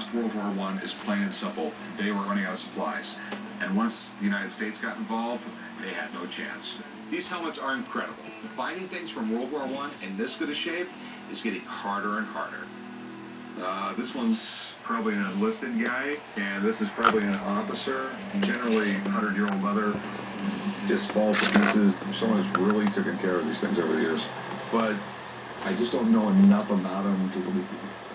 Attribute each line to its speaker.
Speaker 1: lost World War I is plain and simple. They were running out of supplies. And once the United States got involved, they had no chance. These helmets are incredible. Finding things from World War I in this good a shape is getting harder and harder. This one's probably an enlisted guy, and this is probably an officer. Generally, 100-year-old leather just falls to pieces. Someone has really taken care of these things over the years. But I just don't know enough about them to